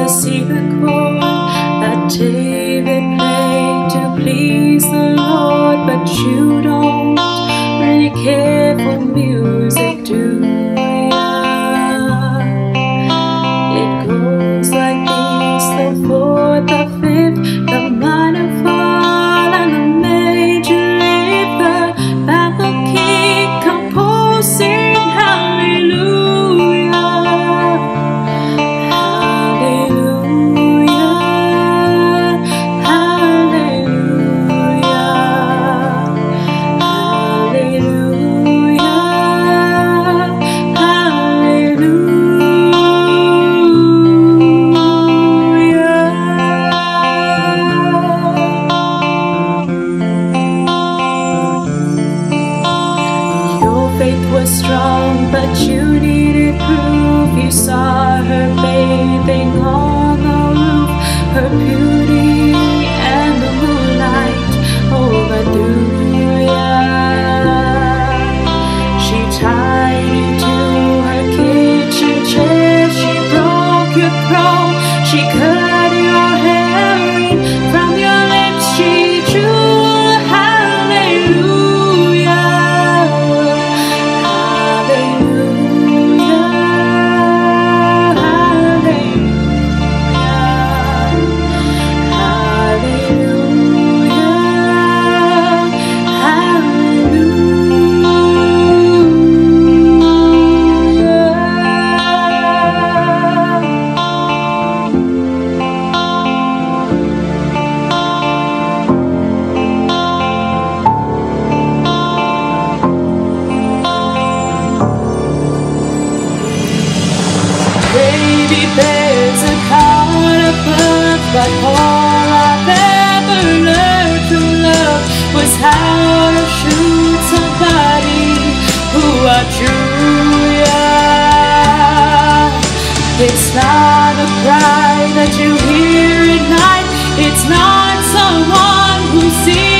the secret chord that David played to please the Lord, but you don't really care for music, do ya? It goes like this: the fourth, the fifth, the minor fall, and the major lift, the baffled king composing hallelujah. Was strong, but you needed proof. You saw her bathing on the roof, her beauty and the moonlight overthrew ya. She tied you to her kitchen chair, she broke your throne, she cut your hair from your lips, she drew baby, there's a card above, but all I've ever learned to love was how to shoot somebody who outdrew ya. It's not a cry that you hear at night, it's not someone who sees